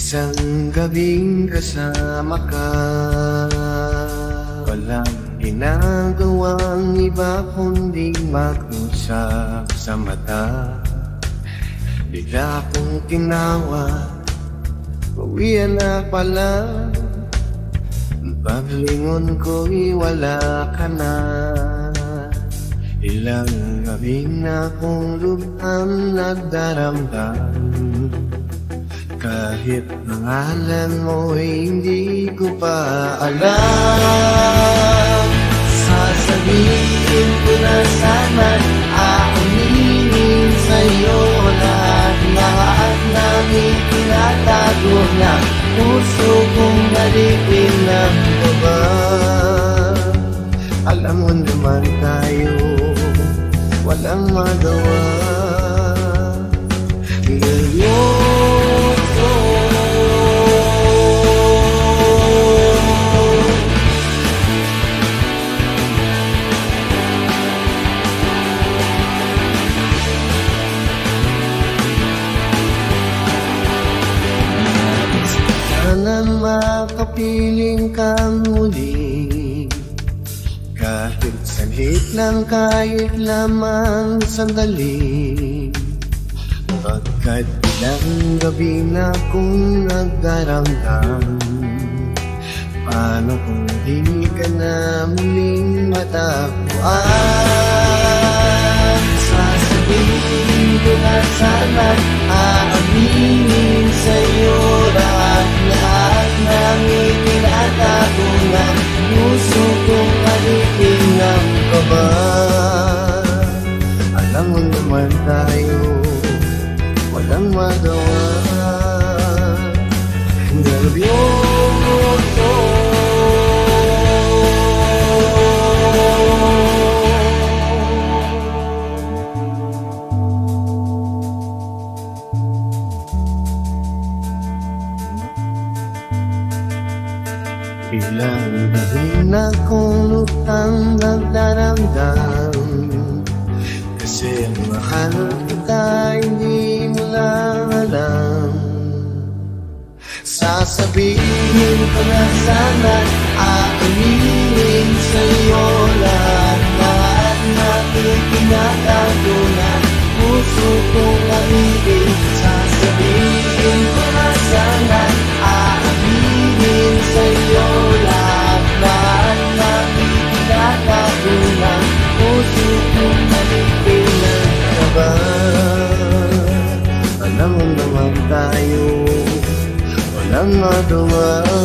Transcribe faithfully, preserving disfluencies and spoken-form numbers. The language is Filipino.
Isang gabing kasama ka, walang ginagawang iba kundi mag-usap sa mata. Bigla kong tinawag, uwian na pala. Paglingon ko'y wala ka na. Ilang gabing na kong lubhang nagdaramdam, kahit pangalan mo'y hindi ko pa alam. Sasabihin ko na sana, aaminin sa'yo lahat-lahat ng itinatago na puso kong nalipin ng baba. Alam mo naman tayo, walang magawa. Ngayon sana makapiling kang muli, kahit sanlit lang, kahit lamang sandali. Pagkat ilang gabi na kong nagdaramdam, paano kung di ka na muling matagpuan? Sasabihin ko na sana, aaminin sa'yo lahat-lahat ng itinatago ng puso kong alipin ng kaba. Alam mo naman tayo, walang magawa. Nervyoso ilang gabi na kong lutang nagdaramdam, kasi ang mahal kita hindi mo lang alam. Sasabihin ko na sana, aaminin sa'yo lahat-lahat na itinatago na puso kong alipin. Sasabihin ko na sana, aaminin sa'yo lahat-lahat na itinatago na puso kong alipin ng kaba. Alam mo naman tayo, walang magawa.